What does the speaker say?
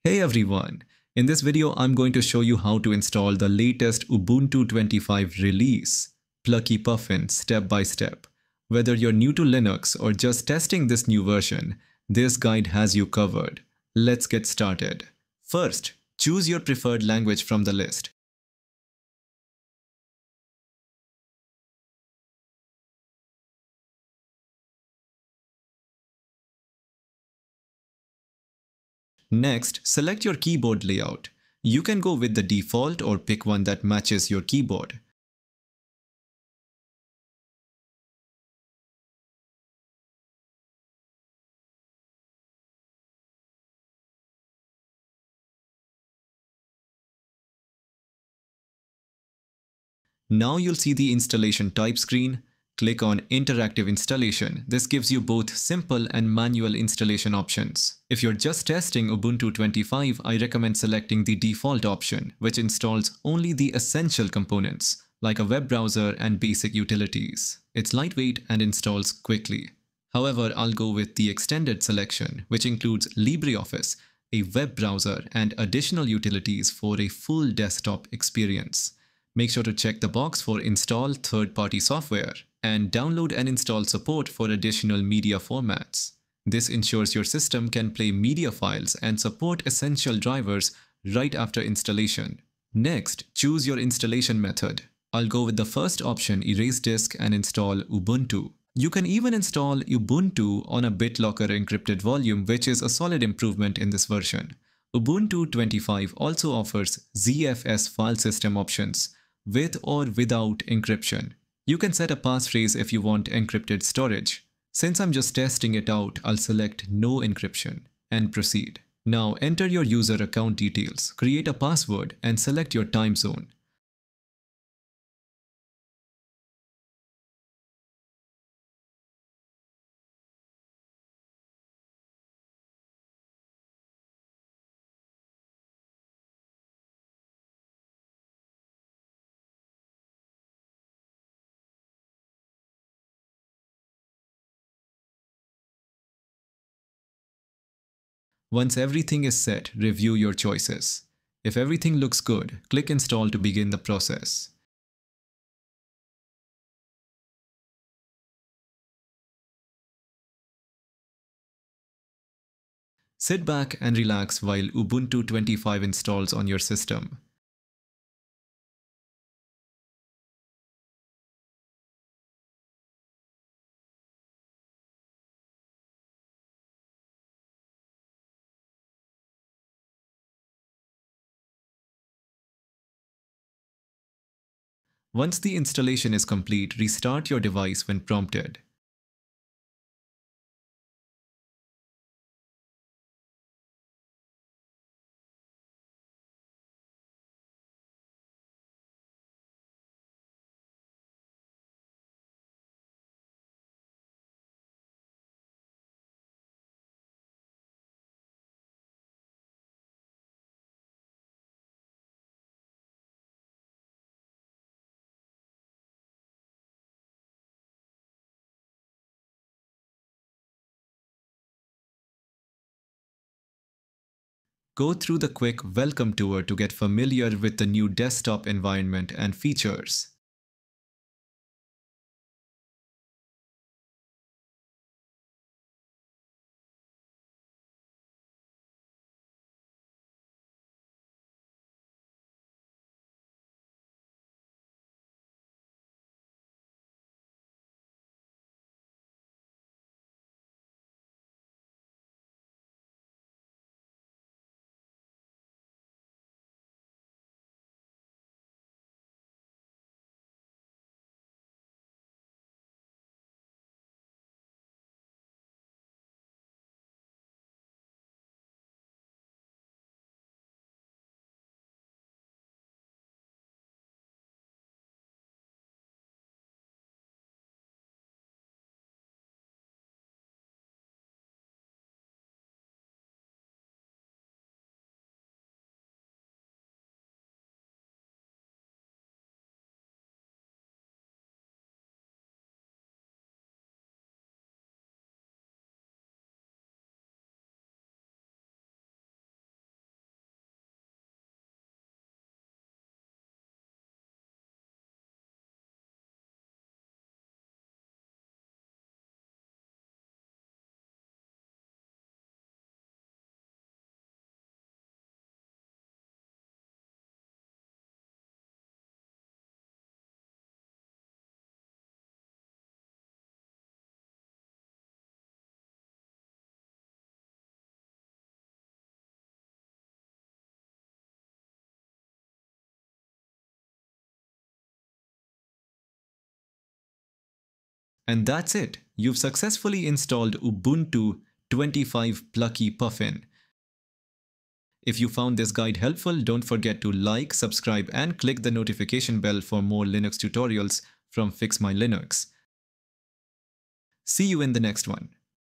Hey everyone! In this video, I'm going to show you how to install the latest Ubuntu 25 release, Plucky Puffin, step by step. Whether you're new to Linux or just testing this new version, this guide has you covered. Let's get started. First, choose your preferred language from the list. Next, select your keyboard layout. You can go with the default or pick one that matches your keyboard. Now you'll see the installation type screen. Click on Interactive Installation. This gives you both simple and manual installation options. If you're just testing Ubuntu 25, I recommend selecting the default option, which installs only the essential components, like a web browser and basic utilities. It's lightweight and installs quickly. However, I'll go with the extended selection, which includes LibreOffice, a web browser, and additional utilities for a full desktop experience. Make sure to check the box for Install Third-Party Software and download and install support for additional media formats. This ensures your system can play media files and support essential drivers right after installation. Next, choose your installation method. I'll go with the first option, erase disk and install Ubuntu. You can even install Ubuntu on a BitLocker encrypted volume, which is a solid improvement in this version. Ubuntu 25 also offers ZFS file system options, with or without encryption. You can set a passphrase if you want encrypted storage. Since I'm just testing it out, I'll select no encryption and proceed. Now enter your user account details, create a password and select your time zone. Once everything is set, review your choices. If everything looks good, click Install to begin the process. Sit back and relax while Ubuntu 25 installs on your system. Once the installation is complete, restart your device when prompted. Go through the quick welcome tour to get familiar with the new desktop environment and features. And that's it. You've successfully installed Ubuntu 25 Plucky Puffin. If you found this guide helpful, don't forget to like, subscribe, and click the notification bell for more Linux tutorials from Fix My Linux. See you in the next one.